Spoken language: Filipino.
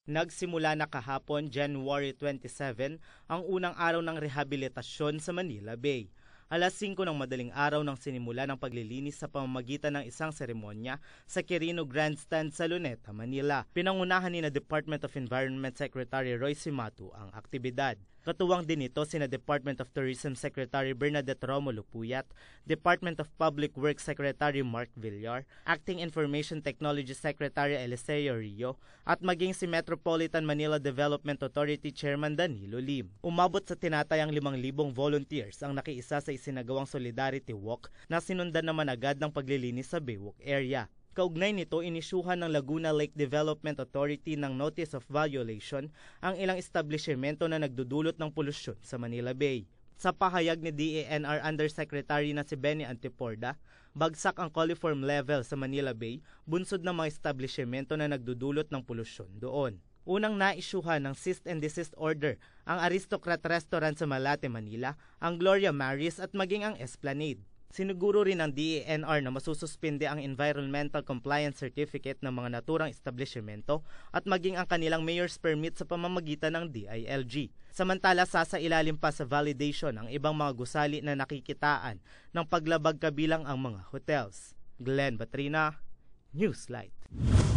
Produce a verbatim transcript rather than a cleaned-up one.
Nagsimula na kahapon, January twenty-seven, ang unang araw ng rehabilitasyon sa Manila Bay. Alas singko ng madaling araw nang sinimula ng paglilinis sa pamamagitan ng isang seremonya sa Quirino Grandstand sa Luneta, Manila. Pinangunahan ni na Department of Environment Secretary Roy Cimatu ang aktibidad. Katuwang din ito sina Department of Tourism Secretary Bernadette Romulo Puyat, Department of Public Works Secretary Mark Villar, Acting Information Technology Secretary Eliseo Rio, at maging si Metropolitan Manila Development Authority Chairman Danilo Lim. Umabot sa tinatayang limang libong volunteers ang nakiisa sa isinagawang Solidarity Walk na sinundan naman agad ng paglilinis sa Baywalk area. Kaugnay nito, inisyuhan ng Laguna Lake Development Authority ng Notice of Violation ang ilang establishmento na nagdudulot ng polusyon sa Manila Bay. Sa pahayag ni D E N R Undersecretary na si Benny Antiporda, bagsak ang coliform level sa Manila Bay, bunsod ng mga establishmento na nagdudulot ng polusyon doon. Unang naisyuhan ng cease and desist order ang Aristocrat Restaurant sa Malate, Manila, ang Gloria Maris at maging ang Esplanade. Siniguro rin ng D E N R na masususpinde ang Environmental Compliance Certificate ng mga naturang establishmento at maging ang kanilang mayor's permit sa pamamagitan ng D I L G. Samantala, sasailalim pa sa validation ang ibang mga gusali na nakikitaan ng paglabag kabilang ang mga hotels. Glenn Batrina, Newslight.